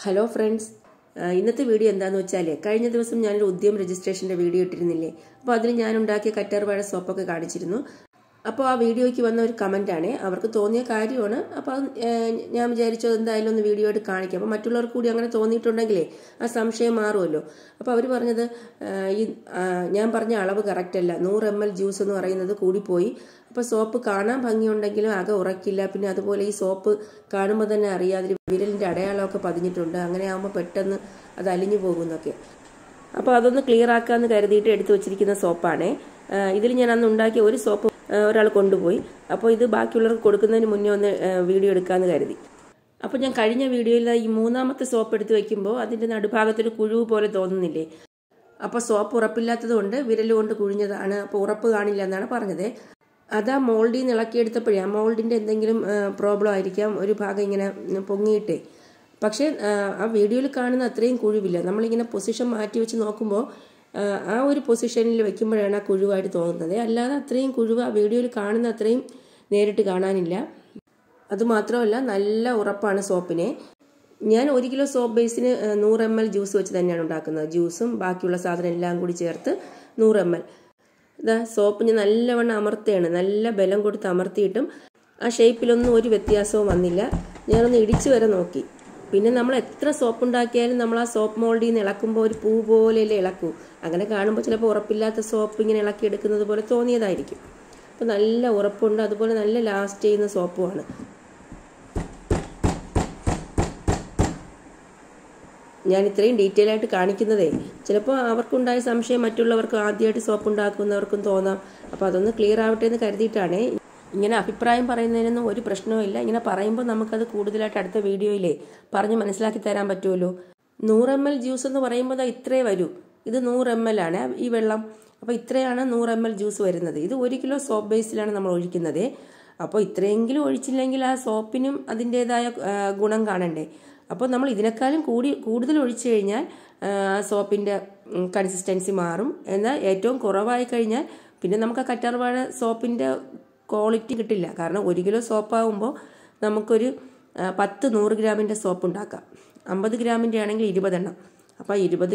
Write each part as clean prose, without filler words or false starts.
Hello friends, ഇന്നത്തെ video എന്താണെന്ന് വെച്ചാൽ കഴിഞ്ഞ ദിവസം ഞാനൊരു ഉദ്യം രജിസ്ട്രേഷൻ്റെ വീഡിയോ ഇട്ടിരുന്നില്ലേ. അപ്പോൾ അതിൽ ഞാൻ ഉണ്ടാക്കിയ കറ്റാർവാഴ സോപ്പൊക്കെ കാണിച്ചിരുന്നു. അപ്പോൾ ആ വീഡിയോയ്ക്ക് വന്ന ഒരു കമൻറ്റാണ്, അവർക്ക് തോന്നിയ കാര്യമാണ്. അപ്പോൾ ഞാൻ വിചാരിച്ചു എന്തായാലും ഒന്ന് വീഡിയോ ആയിട്ട് കാണിക്കാം. അപ്പോൾ മറ്റുള്ളവർക്ക് കൂടി അങ്ങനെ തോന്നിയിട്ടുണ്ടെങ്കിലേ ആ സംശയം മാറുമല്ലോ. അപ്പോൾ അവർ പറഞ്ഞത് ഞാൻ പറഞ്ഞ അളവ് കറക്റ്റല്ല, 100 ml ജ്യൂസ് എന്ന് പറയുന്നത് കൂടിപ്പോയി. അപ്പോൾ സോപ്പ് കാണാൻ ഭംഗിയുണ്ടെങ്കിലും അകം ഉറക്കില്ല. പിന്നെ അതുപോലെ ഈ സോപ്പ് കാണുമ്പോൾ തന്നെ അറിയാം അതിൽ വിരലിൻ്റെ അടയാളമൊക്കെ പതിഞ്ഞിട്ടുണ്ട്. അങ്ങനെ ആകുമ്പോൾ പെട്ടെന്ന് അത് അലിഞ്ഞു പോകുന്നൊക്കെ. അപ്പോൾ അതൊന്ന് ക്ലിയർ ആക്കാമെന്ന് കരുതിയിട്ട് എടുത്തു വെച്ചിരിക്കുന്ന സോപ്പാണ്. ഇതിൽ ഞാൻ അന്ന് ഉണ്ടാക്കിയ ഒരു സോപ്പ് ഒരാൾ കൊണ്ടുപോയി. അപ്പോൾ ഇത് ബാക്കിയുള്ളവർക്ക് കൊടുക്കുന്നതിന് മുന്നേ ഒന്ന് വീഡിയോ എടുക്കാമെന്ന് കരുതി. അപ്പോൾ ഞാൻ കഴിഞ്ഞ വീഡിയോയിൽ ഈ മൂന്നാമത്തെ സോപ്പ് എടുത്ത് വയ്ക്കുമ്പോൾ അതിൻ്റെ നടുഭാഗത്തൊരു കുഴിവ് പോലെ തോന്നുന്നില്ലേ. അപ്പോൾ സോപ്പ് ഉറപ്പില്ലാത്തത് കൊണ്ട് വിരൽ കൊണ്ട് കുഴിഞ്ഞതാണ്. അപ്പോൾ ഉറപ്പ് കാണില്ല എന്നാണ് പറഞ്ഞത്. അതാ മോൾഡിൽ നിന്ന് ഇളക്കിയെടുത്തപ്പോഴേ ആ മോൾഡിൻ്റെ എന്തെങ്കിലും പ്രോബ്ലം ആയിരിക്കാം, ഒരു ഭാഗം ഇങ്ങനെ പൊങ്ങിയിട്ടേ. പക്ഷേ ആ വീഡിയോയിൽ കാണുന്ന അത്രയും കുഴിവില്ല. നമ്മളിങ്ങനെ പൊസിഷൻ മാറ്റി വെച്ച് നോക്കുമ്പോൾ ആ ഒരു പൊസിഷനിൽ വെക്കുമ്പോഴാണ് ആ കുഴിവായിട്ട് തോന്നുന്നത്. അല്ലാതെ അത്രയും കുഴിവ് ആ വീഡിയോയിൽ കാണുന്ന അത്രയും നേരിട്ട് കാണാനില്ല. അതുമാത്രമല്ല, നല്ല ഉറപ്പാണ് സോപ്പിനെ. ഞാൻ 1 കിലോ സോപ്പ് ബേസിന് 100 ml ജ്യൂസ് വെച്ച് തന്നെയാണ് ഉണ്ടാക്കുന്നത്. ജ്യൂസും ബാക്കിയുള്ള സാധനം എല്ലാം കൂടി ചേർത്ത് 100 ml. ഇതാ സോപ്പ് ഞാൻ നല്ലവണ്ണം അമർത്തുകയാണ്. നല്ല ബലം കൊടുത്ത് അമർത്തിയിട്ടും ആ ഷേപ്പിലൊന്നും ഒരു വ്യത്യാസവും വന്നില്ല. ഞാനൊന്ന് ഇടിച്ചു വരെ നോക്കി. പിന്നെ നമ്മൾ എത്ര സോപ്പ് ഉണ്ടാക്കിയാലും നമ്മൾ ആ സോപ്പ് മോൾഡിൽ നിന്ന് ഇളക്കുമ്പോൾ ഒരു പൂ പോലെയല്ലേ ഇളക്കൂ. അങ്ങനെ കാണുമ്പോൾ ചിലപ്പോൾ ഉറപ്പില്ലാത്ത സോപ്പ് ഇങ്ങനെ ഇളക്കിയെടുക്കുന്നത് പോലെ തോന്നിയതായിരിക്കും. അപ്പോൾ നല്ല ഉറപ്പുണ്ട്, അതുപോലെ നല്ല ലാസ്റ്റ് ചെയ്യുന്ന സോപ്പുമാണ്. ഞാൻ ഇത്രയും ഡീറ്റെയിൽ ആയിട്ട് കാണിക്കുന്നതേ ചിലപ്പോൾ അവർക്കുണ്ടായ സംശയം മറ്റുള്ളവർക്ക് ആദ്യമായിട്ട് സോപ്പ് ഉണ്ടാക്കുന്നവർക്കും തോന്നാം. അപ്പോൾ അതൊന്ന് ക്ലിയർ ആവട്ടെ എന്ന് കരുതിയിട്ടാണ്. ഇങ്ങനെ അഭിപ്രായം പറയുന്നതിനൊന്നും ഒരു പ്രശ്നവുമില്ല. ഇങ്ങനെ പറയുമ്പോൾ നമുക്കത് കൂടുതലായിട്ട് അടുത്ത വീഡിയോയിലേ പറഞ്ഞ് മനസ്സിലാക്കി തരാൻ പറ്റുമല്ലോ. 100 ml ജ്യൂസ് എന്ന് പറയുമ്പോൾ ഇത്രേ വരൂ. ഇത് 100 ml ആണ് ഈ വെള്ളം. അപ്പോൾ ഇത്രയാണ് 100 ml ജ്യൂസ് വരുന്നത്. ഇത് 1 കിലോ സോപ്പ് ബേസിലാണ് നമ്മൾ ഒഴിക്കുന്നത്. അപ്പോൾ ഇത്രയെങ്കിലും ഒഴിച്ചില്ലെങ്കിൽ ആ സോപ്പിനും അതിൻ്റേതായ ഗുണം കാണണ്ടേ. അപ്പോൾ നമ്മൾ ഇതിനേക്കാളും കൂടുതൽ ഒഴിച്ചു കഴിഞ്ഞാൽ സോപ്പിൻ്റെ കൺസിസ്റ്റൻസി മാറും. എന്നാൽ ഏറ്റവും കുറവായി കഴിഞ്ഞാൽ പിന്നെ നമുക്ക് ആ കറ്റാർവാഴ സോപ്പിൻ്റെ ക്വാളിറ്റി കിട്ടില്ല. കാരണം 1 കിലോ സോപ്പാകുമ്പോൾ നമുക്കൊരു 100 ഗ്രാമിൻ്റെ സോപ്പ് ഉണ്ടാക്കാം. 50 ഗ്രാമിൻ്റെ ആണെങ്കിൽ 20 എണ്ണം. അപ്പോൾ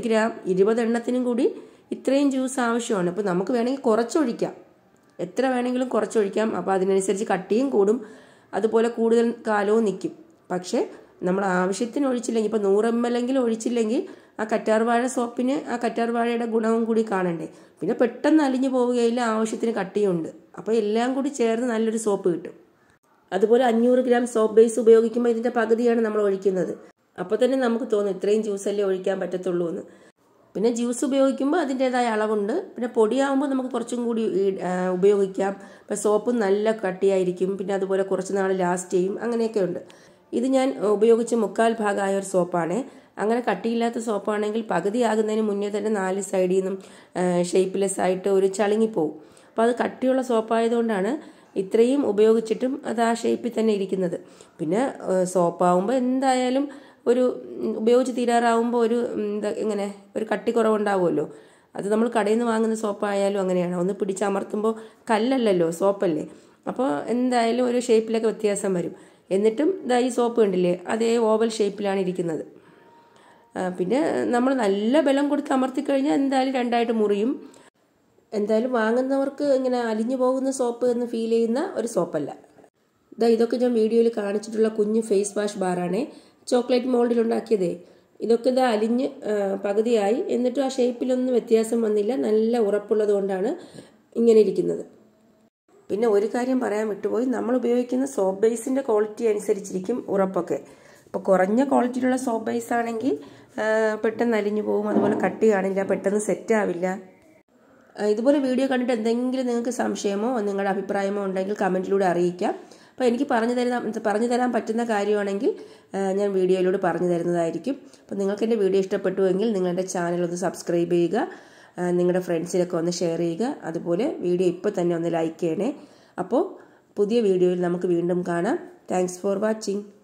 20 എണ്ണത്തിനും കൂടി ഇത്രയും ജ്യൂസ് ആവശ്യമാണ്. അപ്പോൾ നമുക്ക് വേണമെങ്കിൽ കുറച്ചൊഴിക്കാം, എത്ര വേണമെങ്കിലും കുറച്ചൊഴിക്കാം. അപ്പോൾ അതിനനുസരിച്ച് കട്ടിയും കൂടും, അതുപോലെ കൂടുതൽ കാലവും നിൽക്കും. പക്ഷേ നമ്മൾ ആവശ്യത്തിന് ഒഴിച്ചില്ലെങ്കിൽ, ഇപ്പോൾ 100 ml ഒഴിച്ചില്ലെങ്കിൽ ആ കറ്റാർവാഴ സോപ്പിന് ആ കറ്റാർവാഴയുടെ ഗുണവും കൂടി കാണണ്ടേ. പിന്നെ പെട്ടെന്ന് അലിഞ്ഞു പോവുകയില്ല, ആവശ്യത്തിന് കട്ടിയുണ്ട്. അപ്പോൾ എല്ലാം കൂടി ചേർന്ന് നല്ലൊരു സോപ്പ് കിട്ടും. അതുപോലെ 500 ഗ്രാം സോപ്പ് ബേസ് ഉപയോഗിക്കുമ്പോൾ ഇതിൻ്റെ പകുതിയാണ് നമ്മൾ ഒഴിക്കുന്നത്. അപ്പോൾ തന്നെ നമുക്ക് തോന്നും ഇത്രയും ജ്യൂസല്ലേ ഒഴിക്കാൻ പറ്റത്തുള്ളൂ എന്ന്. പിന്നെ ജ്യൂസ് ഉപയോഗിക്കുമ്പോൾ അതിൻ്റേതായ അളവുണ്ട്. പിന്നെ പൊടിയാകുമ്പോൾ നമുക്ക് കുറച്ചും കൂടി ഉപയോഗിക്കാം. ഇപ്പോൾ സോപ്പും നല്ല കട്ടിയായിരിക്കും. പിന്നെ അതുപോലെ കുറച്ച് നാൾ ലാസ്റ്റ് ചെയ്യും. അങ്ങനെയൊക്കെ ഉണ്ട്. ഇത് ഞാൻ ഉപയോഗിച്ച് 3/4 ഭാഗമായ ഒരു സോപ്പാണ്. അങ്ങനെ കട്ടിയില്ലാത്ത സോപ്പാണെങ്കിൽ പകുതിയാകുന്നതിന് മുന്നേ തന്നെ 4 സൈഡിൽ നിന്നും ഷേപ്പ്ലെസ് ആയിട്ട് ഒരു ചളുങ്ങിപ്പോവും. അപ്പോൾ അത് കട്ടിയുള്ള സോപ്പായതുകൊണ്ടാണ് ഇത്രയും ഉപയോഗിച്ചിട്ടും അത് ആ ഷേപ്പിൽ തന്നെ ഇരിക്കുന്നത്. പിന്നെ സോപ്പാവുമ്പോൾ എന്തായാലും ഒരു ഉപയോഗിച്ച് തീരാറാവുമ്പോൾ ഒരു കട്ടിക്കുറവുണ്ടാവുമല്ലോ. അത് നമ്മൾ കടയിൽ നിന്ന് വാങ്ങുന്ന സോപ്പായാലും അങ്ങനെയാണ്. ഒന്ന് പിടിച്ചമർത്തുമ്പോൾ കല്ലല്ലല്ലോ, സോപ്പല്ലേ. അപ്പോൾ എന്തായാലും ഒരു ഷേപ്പിലൊക്കെ വ്യത്യാസം വരും. എന്നിട്ടും ഈ സോപ്പ് കണ്ടില്ലേ, അതേ ഓവൽ ഷേപ്പിലാണ് ഇരിക്കുന്നത്. പിന്നെ നമ്മൾ നല്ല ബലം കൊടുത്ത് അമർത്തിക്കഴിഞ്ഞാൽ എന്തായാലും രണ്ടായിട്ട് മുറിയും. എന്തായാലും വാങ്ങുന്നവർക്ക് ഇങ്ങനെ അലിഞ്ഞു പോകുന്ന സോപ്പ് എന്ന് ഫീൽ ചെയ്യുന്ന ഒരു സോപ്പല്ല. ഇതൊക്കെ ഞാൻ വീഡിയോയിൽ കാണിച്ചിട്ടുള്ള കുഞ്ഞ് ഫേസ് വാഷ് ബാറാണ്, ചോക്ലേറ്റ് മോൾഡിലുണ്ടാക്കിയതേ. ഇതൊക്കെ അലിഞ്ഞ് പകുതിയായി, എന്നിട്ടും ആ ഷേപ്പിലൊന്നും വ്യത്യാസം വന്നില്ല. നല്ല ഉറപ്പുള്ളത് കൊണ്ടാണ് ഇങ്ങനെ ഇരിക്കുന്നത്. പിന്നെ ഒരു കാര്യം പറയാൻ വിട്ടുപോയി, നമ്മൾ ഉപയോഗിക്കുന്ന സോപ്പ് ബേസിൻ്റെ ക്വാളിറ്റി അനുസരിച്ചിരിക്കും ഉറപ്പൊക്കെ. ഇപ്പോൾ കുറഞ്ഞ ക്വാളിറ്റിയിലുള്ള സോപ്പ് ബേസ് ആണെങ്കിൽ പെട്ടെന്ന് അലിഞ്ഞു പോകും, അതുപോലെ കട്ടി കാണില്ല, പെട്ടെന്ന് സെറ്റ് ആവില്ല. ഇതുപോലെ വീഡിയോ കണ്ടിട്ട് എന്തെങ്കിലും നിങ്ങൾക്ക് സംശയമോ നിങ്ങളുടെ അഭിപ്രായമോ ഉണ്ടെങ്കിൽ കമൻറ്റിലൂടെ അറിയിക്കാം. അപ്പോൾ എനിക്ക് പറഞ്ഞു തരാൻ പറ്റുന്ന കാര്യമാണെങ്കിൽ ഞാൻ വീഡിയോയിലൂടെ പറഞ്ഞു തരുന്നതായിരിക്കും. അപ്പോൾ നിങ്ങൾക്ക് എൻ്റെ വീഡിയോ ഇഷ്ടപ്പെട്ടുവെങ്കിൽ നിങ്ങളുടെ ചാനൽ ഒന്ന് സബ്സ്ക്രൈബ് ചെയ്യുക, നിങ്ങളുടെ ഫ്രണ്ട്സിനൊക്കെ ഒന്ന് ഷെയർ ചെയ്യുക. അതുപോലെ വീഡിയോ ഇപ്പോൾ തന്നെ ഒന്ന് ലൈക്ക് ചെയ്യണേ. അപ്പോൾ പുതിയ വീഡിയോയിൽ നമുക്ക് വീണ്ടും കാണാം. Thanks for watching.